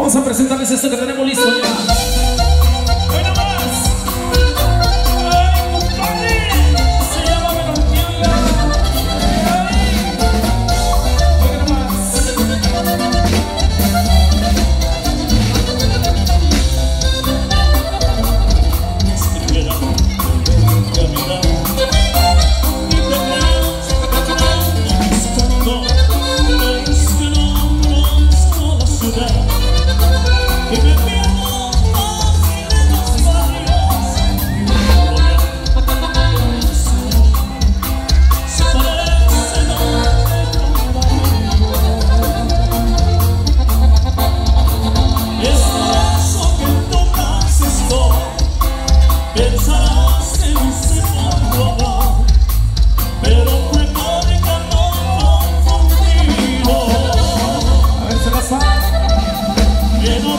Vamos a presentarles esto que tenemos listo ya. ¡Hoy nomás! ¡Ay, compadre! Se llama Melonquilla. ¡Hoy nomás! Escribiera caminar y buscando es que no conozco la ciudad. Que me pierdo fácil en los barrios. Se parece es por eso que en tu casa estoy. Pensarás en ese mundo amor, pero fue porque no confundido. A ver, se la sabe. Que no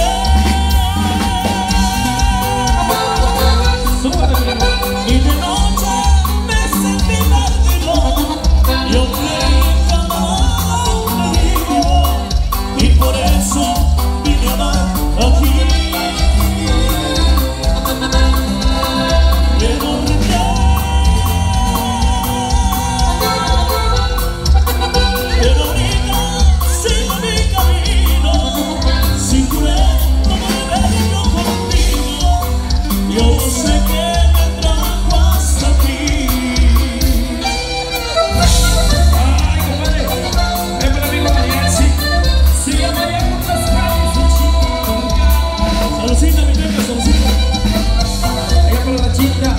y de noche me sentí perdido. Yo creí que amaba un peligro y por eso vine a dar aquí. Que no pero ahorita sigo mi camino sin creer cómo verlo contigo. Yo sé que me trajo hasta aquí. Ay, compadre, ven para amigo mariachi. Sigue mareando otras calles de chico. Saludcita, mi pepe, saludcita. Allá para la chica.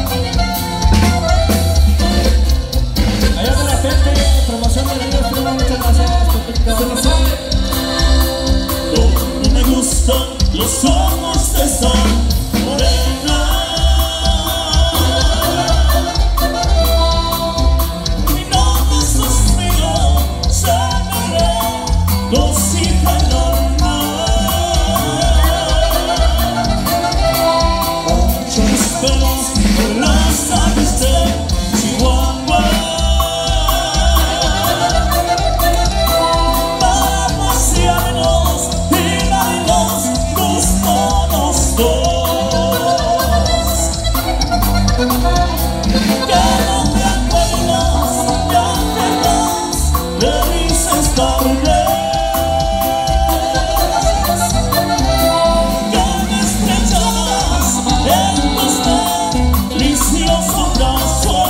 Allá para la gente, promoción de videos, prima, muchas gracias. Se lo sabe. No me gustan los ojos de esa morena. Mi nombre es suspiro, se me ve cosita normal. Muchos pelos por las calles de Chihuahua. Pasearnos y darnos gusto los dos. Que no te acuerdas, ya apenas le dices tarde. Que me estrechabas en tus deliciosos brazos.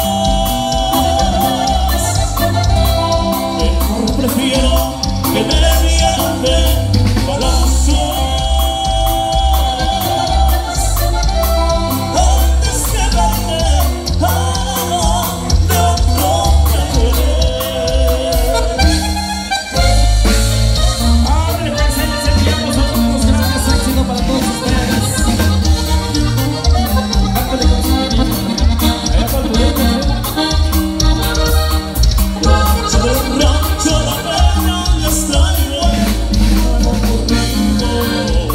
Mejor prefiero que me viaje balazos antes que darme al amor de otro querer. Ábrele, pues, ahí les enviamos a todos los grandes éxitos para todos ustedes. Cántale con su niño. Allá para el público, sobre el rancho la pena les traigo corrido.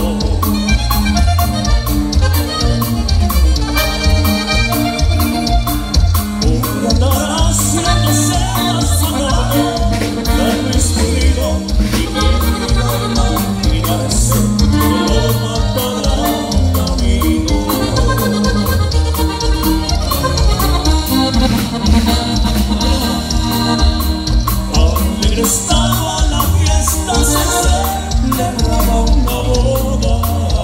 Voy a andar haciéndose más sonoro, darme escondido y quiero imaginarse que lo matará un amigo. Alegre estaba la fiesta, se celebraba una boda.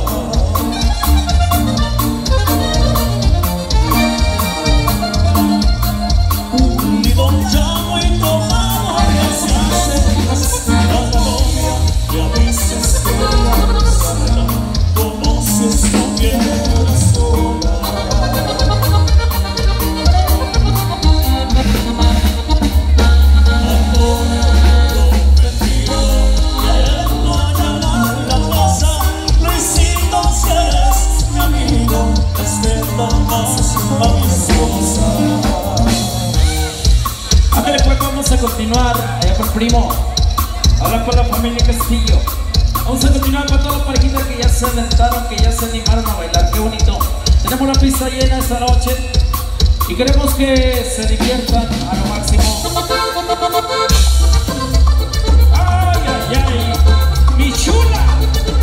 Un lindo llamo y tomado que se hace a la novia y a veces queda sola, como si estuviera sola. Ándale, pues vamos a continuar allá con el primo. Hablar con la familia Castillo. Vamos a continuar con todas las parejitas que ya se aventaron, que ya se animaron a bailar. Qué bonito. Tenemos la pista llena esta noche y queremos que se diviertan a lo máximo. ¡Ay, ay, ay! ¡Mi chula!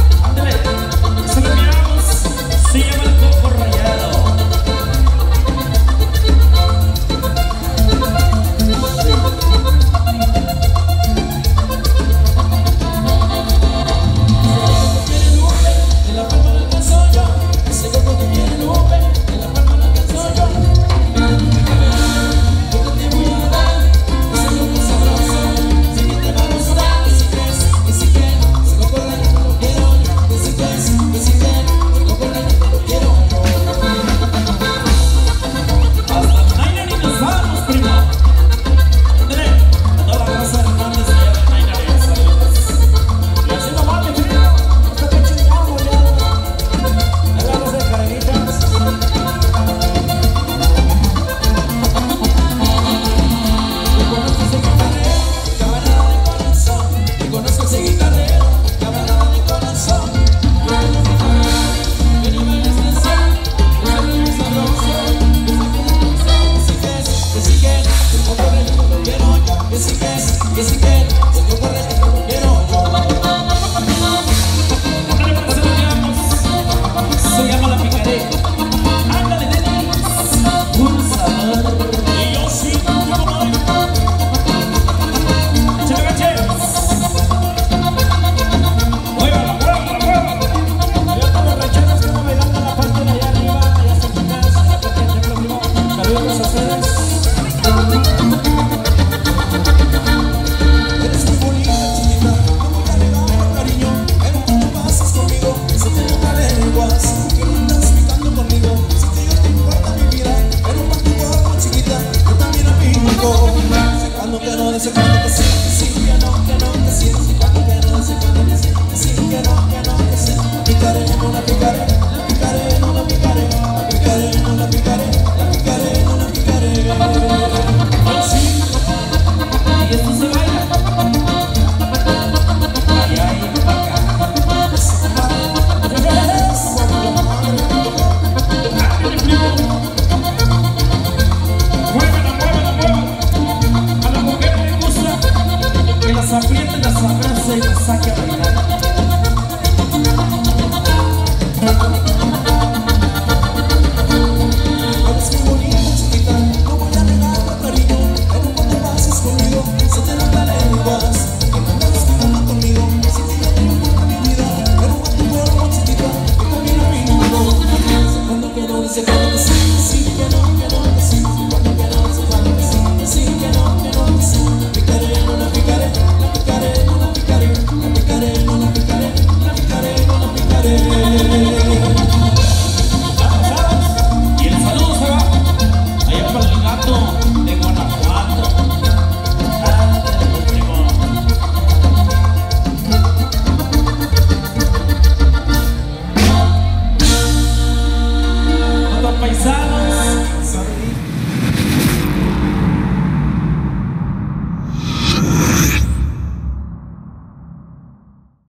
Paisanos.